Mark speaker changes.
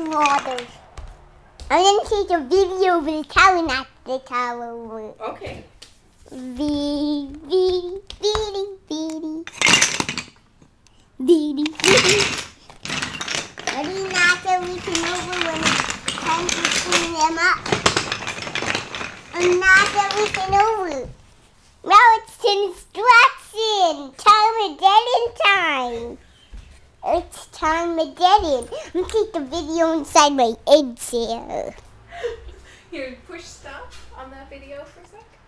Speaker 1: water. I'm gonna take a video of the town at the tower.
Speaker 2: Okay.
Speaker 1: Beady, beady, beady, beady. Beady, beady. Ready, Nasa, reaching over when it's time to clean them up. And Nasa, reaching over. Now it's construction. Armageddon time. It's Armageddon. I'm gonna take the video inside my egg chair.
Speaker 2: Here, push stop on that video for a sec.